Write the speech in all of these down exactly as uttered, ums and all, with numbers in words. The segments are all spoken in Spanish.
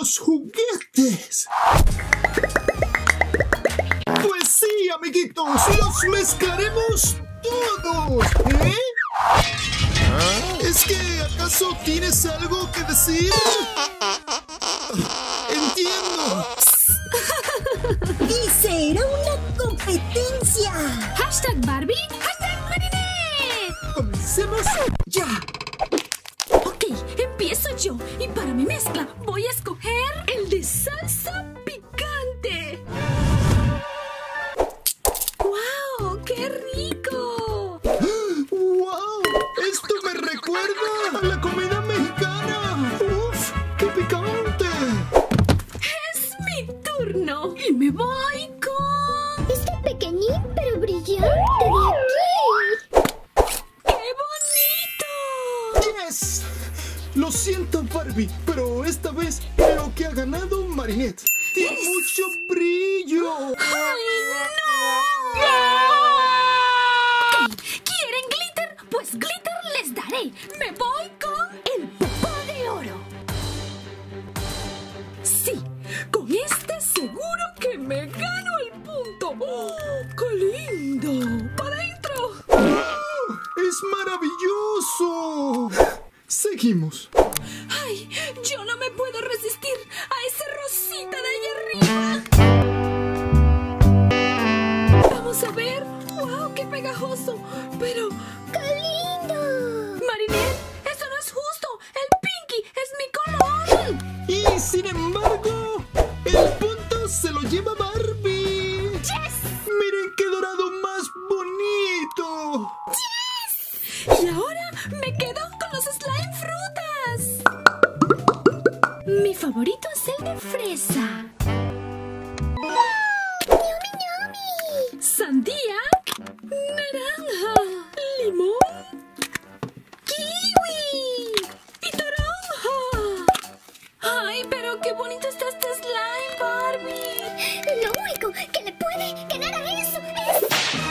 los juguetes. Pues sí, amiguitos, los mezclaremos todos, ¿eh? ¿Es que acaso tienes algo que decir? Entiendo. Y será una competencia. Hashtag Barbie, hashtag Marinette. Comencemos ya. Ok, empiezo yo. Y para mi mezcla voy a escoger el de salsa picante. ¡Wow! ¡Qué rico! ¡Wow! Esto me recuerda a la comida mexicana. ¡Uf! ¡Qué picante! Es mi turno. Y me voy con... Este pequeñín pero brillante de aquí. ¡Qué bonito! ¡Yes! Lo siento, Barbie, pero esta vez creo que ha ganado Marinette. ¡Tiene mucho brillo! ¡Ay, no! Ok, ¿quieren glitter? Pues glitter les daré. Me voy con el popó de oro. Sí, con este seguro que me gano el punto. ¡Oh, qué lindo! ¡Para adentro! ¡Oh! ¡Es maravilloso! Seguimos. ¡Ay! Yo no me puedo resistir a ese rosita de allá arriba. Vamos a ver. ¡Wow! ¡Qué pegajoso! Pero... ¡Qué lindo! Marinette, eso no es justo. El pinky es mi color. Y sin embargo, el punto se lo lleva Barbie. ¡Yes! ¡Miren qué dorado más bonito! Y ahora me quedo con los slime frutas. Mi favorito es el de fresa. ¡Yummy, yummy! Sandía, naranja, limón, kiwi y toronja. Ay, pero qué bonito está este slime, Barbie. Lo único que le puede ganar a eso es...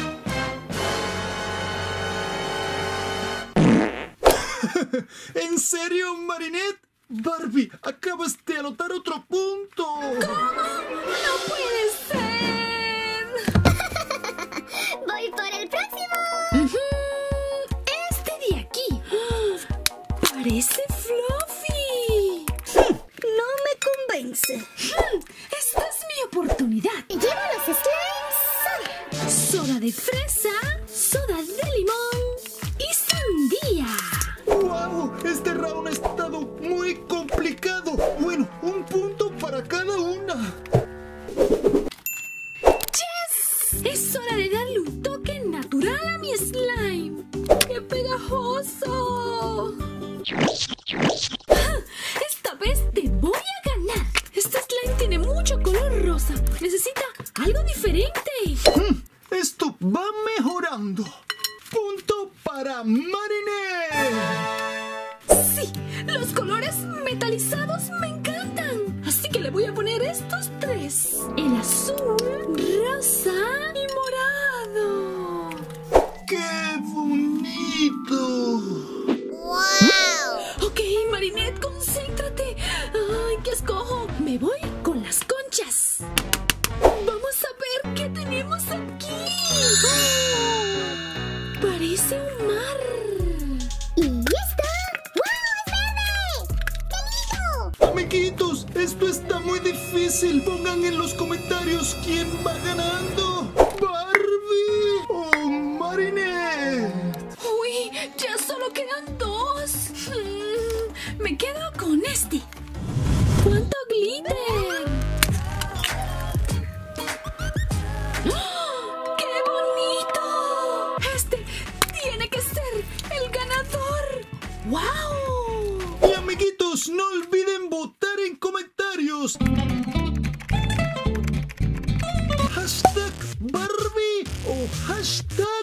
¿En serio, Marinette? Barbie, acabas de anotar otro punto. ¿Cómo? ¡No puede ser! ¡Voy por el próximo! Ujú. Este de aquí. Parece fluffy. No me convence. Hmm, Esta es mi oportunidad. Llevo los slimes. Soda de fresa, soda de limón y sandía. ¡Wow! Este round ha estado muy complicado. Bueno, un punto para cada una. ¡Yes! Es hora de darle un toque natural a mi slime. ¡Qué pegajoso! Ah, esta vez te voy a ganar. Este slime tiene mucho color rosa. Necesita algo diferente. Mm, esto va mejorando. Punto para Marinette. Sí, los colores metalizados me encantan. Así que le voy a poner estos tres. El azul, rosa y morado. ¡Qué bonito! ¡Wow! Ok, Marinette, concéntrate. Ay, ¿qué escojo? Me voy con las conchas. Vamos a ver qué tenemos aquí. ¡Oh! Parece un mar. ¡Y está! ¡Wow! ¡Es verde! ¡Qué lindo! Amiguitos, esto está muy difícil. Pongan en los comentarios quién va ganando. ¿Barbie o Marinette? Uy, ya solo quedan dos. Mm, me quedo con este. ¡Cuánto glitter! ¡Oh! ¡Qué bonito! Este tiene que ser el ganador. ¡Wow! Y amiguitos, no olviden votar en comentarios. Hashtag Barbie o hashtag